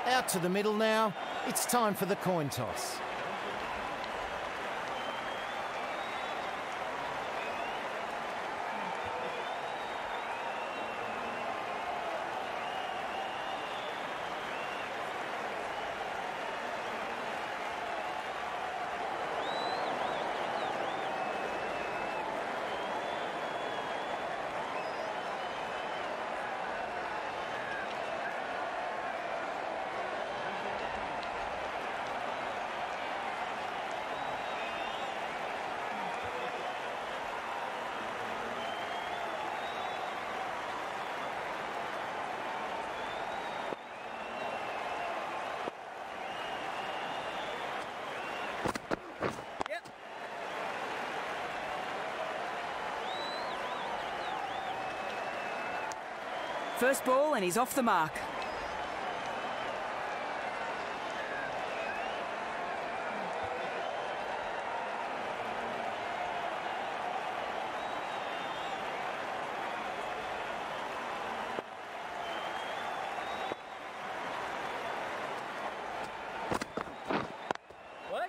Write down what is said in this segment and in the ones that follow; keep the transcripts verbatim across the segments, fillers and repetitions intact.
Out to the middle now. It's time for the coin toss. First ball and he's off the mark. What?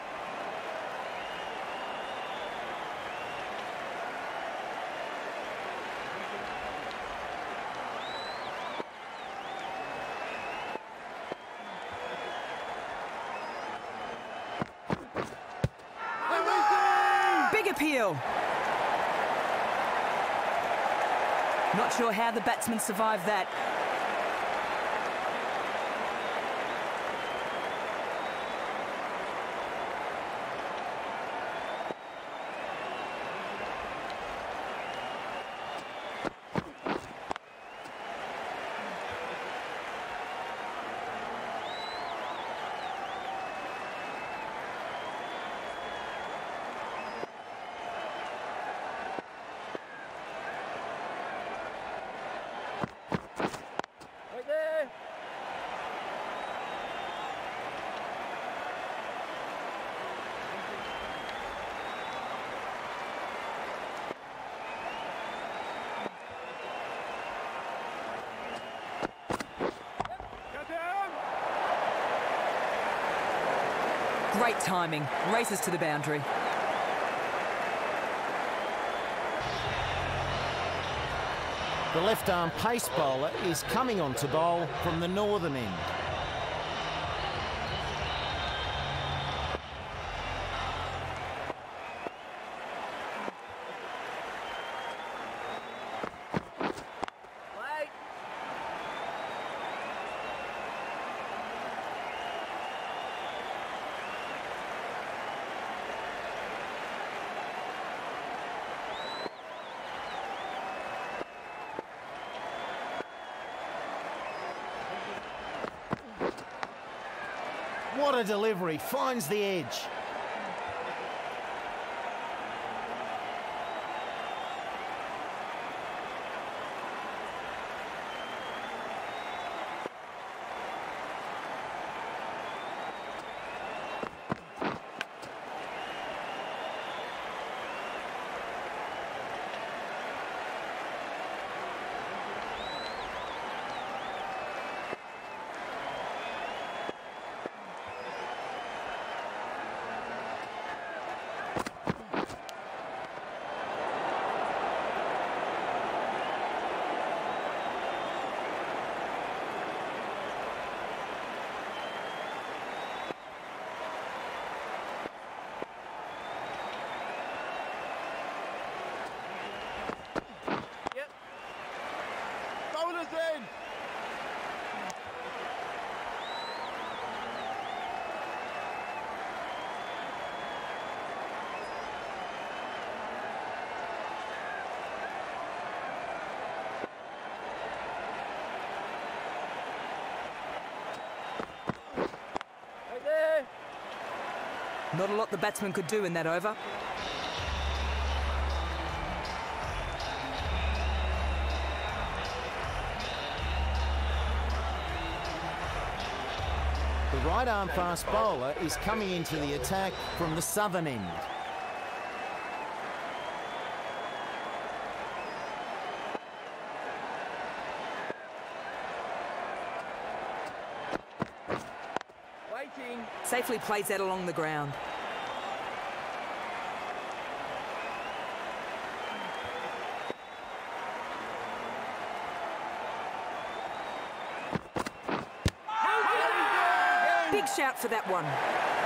Big appeal. Not sure how the batsman survived that. Right there. Get him. Great timing. Races to the boundary. The left-arm pace bowler is coming on to bowl from the northern end. Wait. What a delivery, finds the edge. Yep. Bowlers in. Right there. Not a lot the batsman could do in that over. The right-arm fast bowler is coming into the attack from the southern end. eighteen. Safely plays that along the ground. Big shout for that one.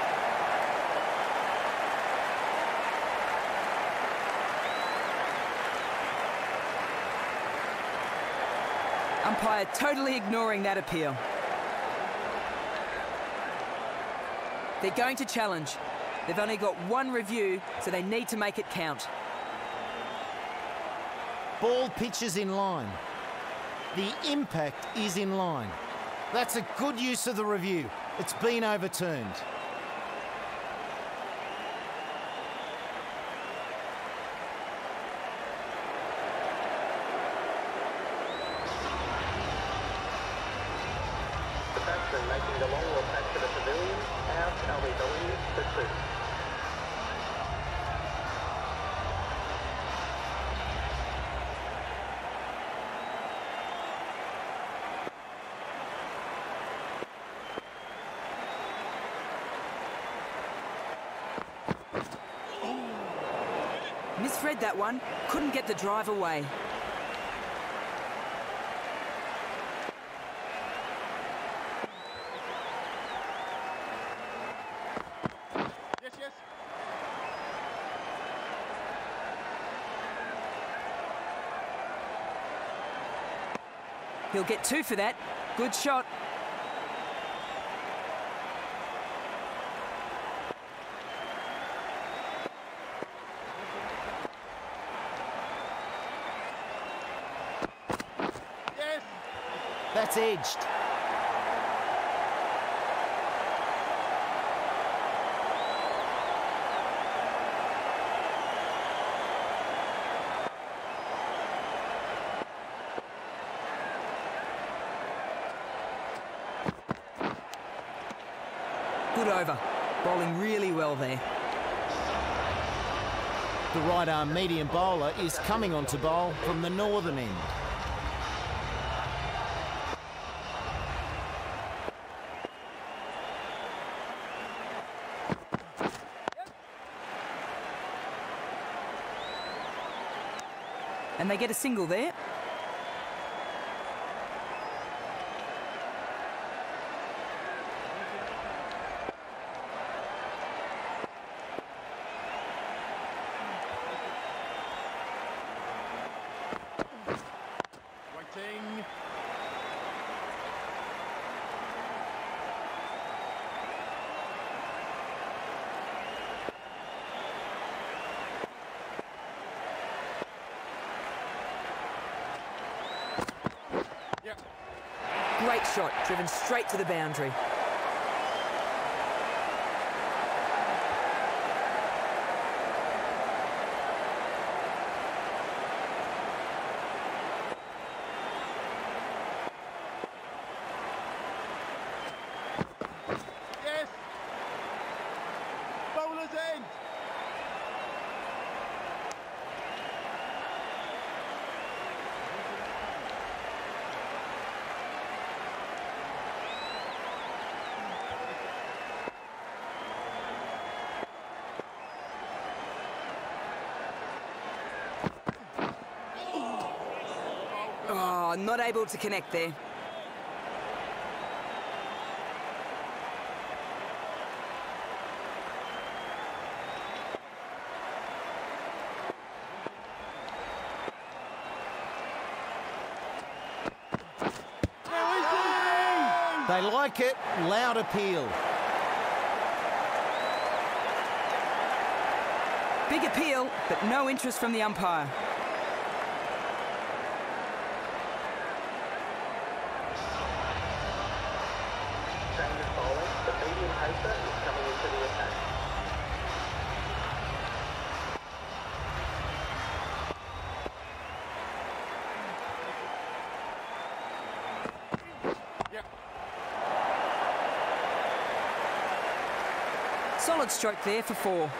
Umpire totally ignoring that appeal. They're going to challenge. They've only got one review, so they need to make it count. Ball pitches in line. The impact is in line. That's a good use of the review. It's been overturned. The batsman making the long ball back to the pavilion. Out L B W for two. Misread that one. Couldn't get the drive away. Yes, yes. He'll get two for that. Good shot. Yes. That's edged. Good over. Bowling really well there. The right-arm medium bowler is coming on to bowl from the northern end. And they get a single there. Waiting. Yeah. Great shot, driven straight to the boundary. Yes. Bowler's end. Oh, not able to connect there. They like it. Loud appeal. Big appeal, but no interest from the umpire. Change of bowling. The medium pacer is coming into the attack. Yeah. Solid stroke there for four.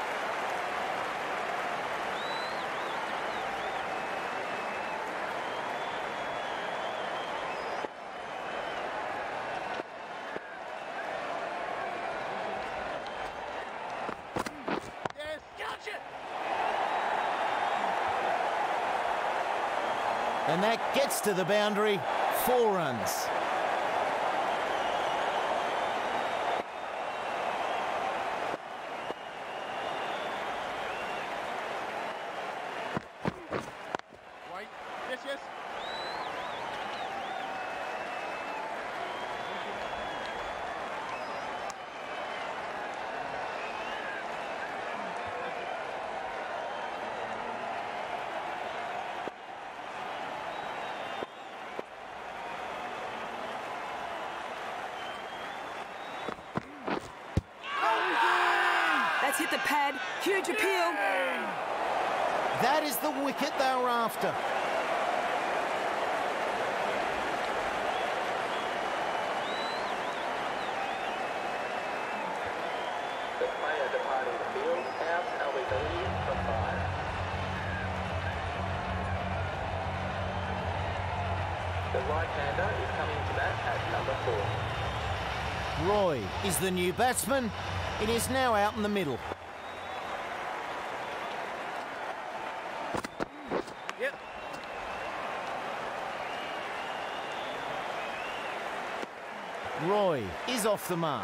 And that gets to the boundary. Four runs. Wait. Yes, yes. That's hit the pad. Huge appeal. That is the wicket they were after. The player departing the field, out L B W for five. The right-hander is coming to bat at number four. Roy is the new batsman. It is now out in the middle. Yep. Roy is off the mark.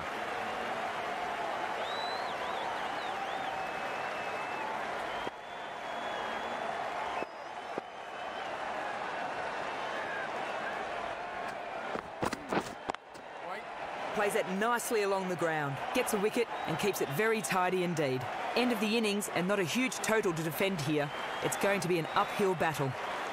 Plays it nicely along the ground, gets a wicket and keeps it very tidy indeed. End of the innings and not a huge total to defend here. It's going to be an uphill battle.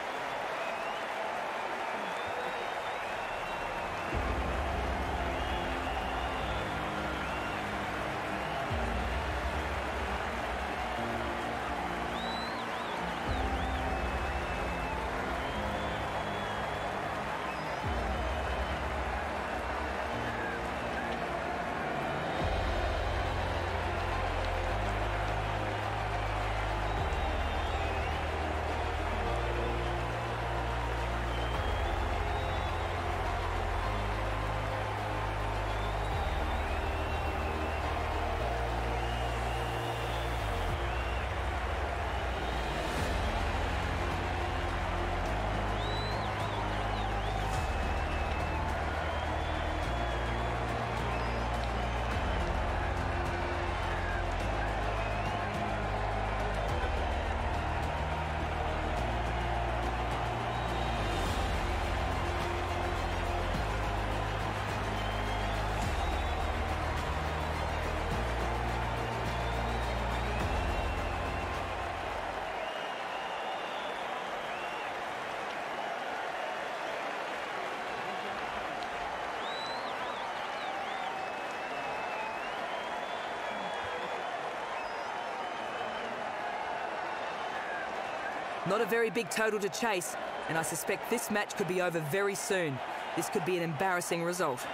Not a very big total to chase, and I suspect this match could be over very soon. This could be an embarrassing result.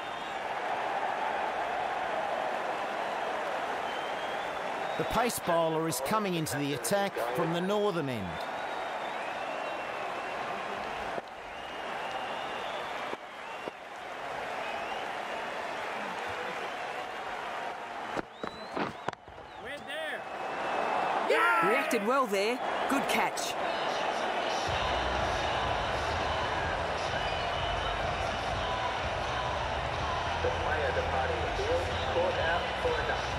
The pace bowler is coming into the attack from the northern end. We're there. Reacted well there. Good catch. The player departing the field, caught out for a duck.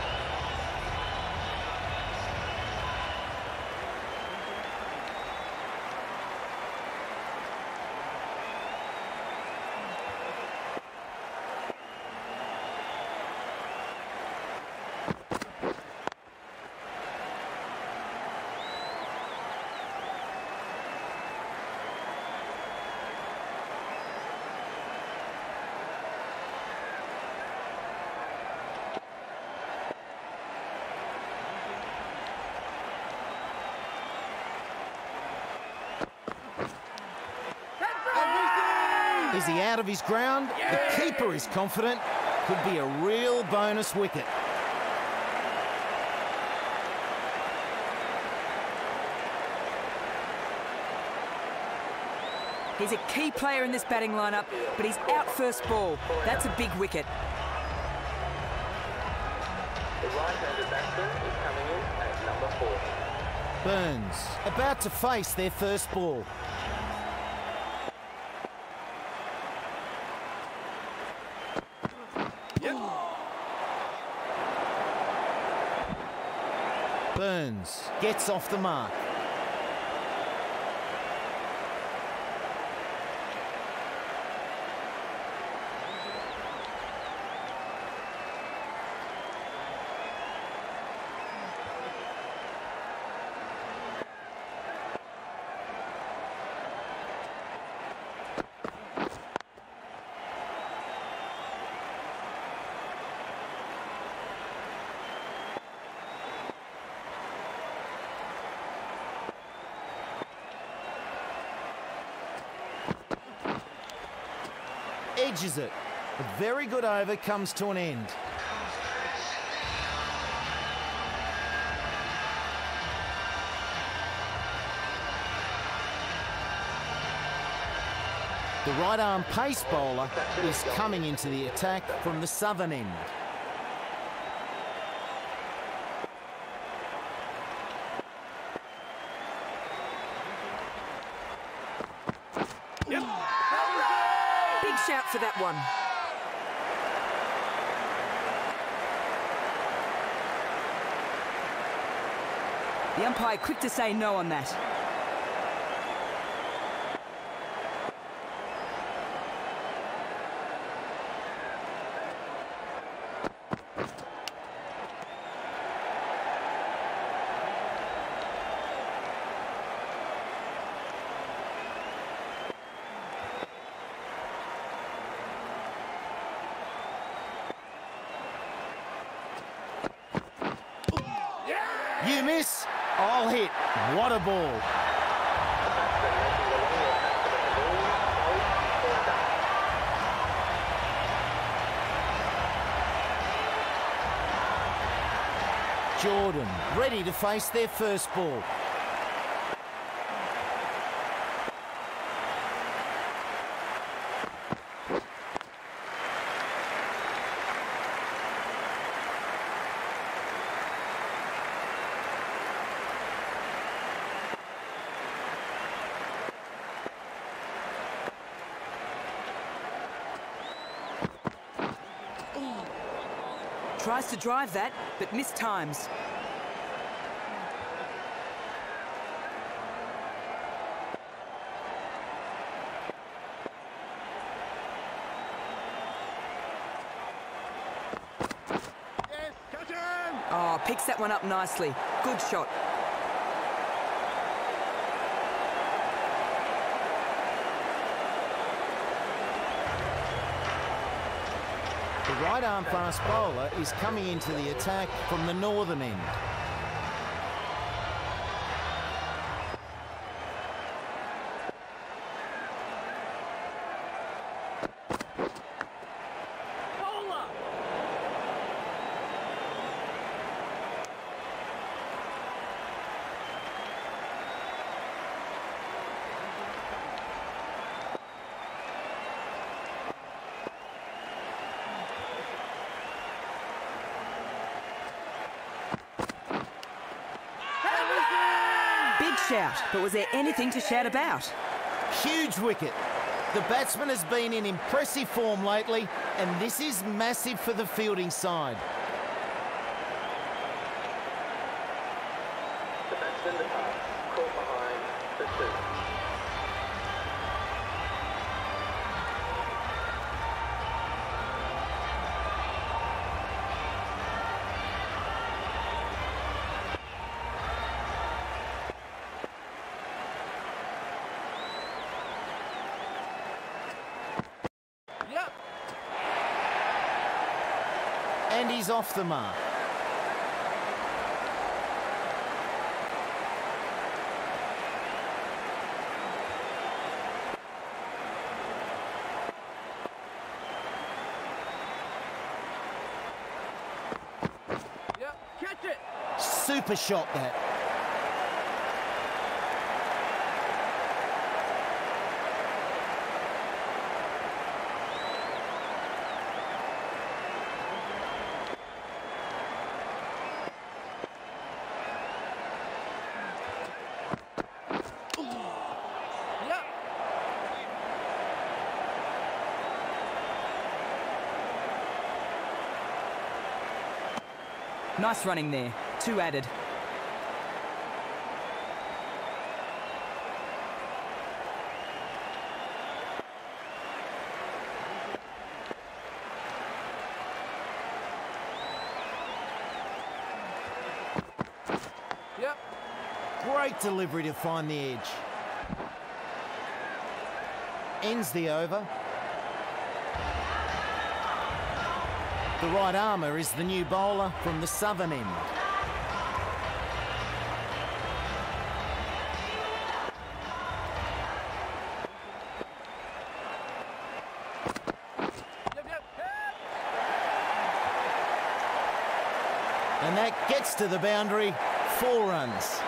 Is he out of his ground? The keeper is confident. Could be a real bonus wicket. He's a key player in this batting lineup, but he's out first ball. That's a big wicket. The right-handed batsman is coming in at number four. Burns about to face their first ball. Burns gets off the mark. Edges it. A very good over comes to an end. The right arm pace bowler is coming into the attack from the southern end. Shout for that one. The umpire quick to say no on that. You miss, I'll hit. What a ball. Jordan ready to face their first ball. Tries to drive that, but missed times. Yes, catch him! Oh, picks that one up nicely. Good shot. The right arm fast bowler is coming into the attack from the northern end. Bowler! Big shout, but was there anything to shout about? Huge wicket. The batsman has been in impressive form lately, and this is massive for the fielding side. The batsman departs, caught behind the two. Yep. And he's off the mark. Yep. Catch it! Super shot that. Yep. Nice running there. Two added. Great delivery to find the edge. Ends the over. The right armour is the new bowler from the southern end. Yep, yep. And that gets to the boundary, four runs.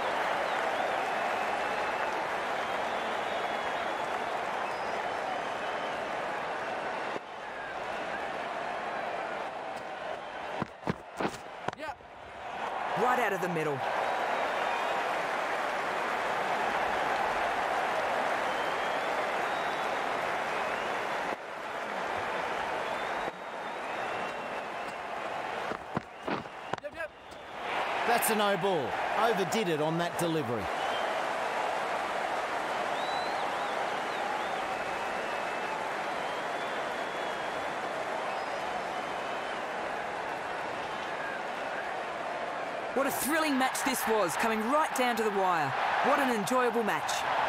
Yep. Right out of the middle. Yep, yep. That's a no ball. Overdid it on that delivery. What a thrilling match this was, coming right down to the wire. What an enjoyable match.